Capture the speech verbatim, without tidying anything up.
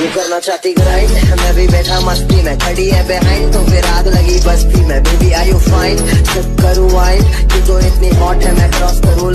करना चाहती ग्राइंड, मैं भी बैठा मस्ती में, खड़ी है बिहाइंड तो फिर आग लगी बस्ती में। Baby are you fine, sip करूँ वाइन, तू तो इतनी हॉट है मैं क्रॉस करूँ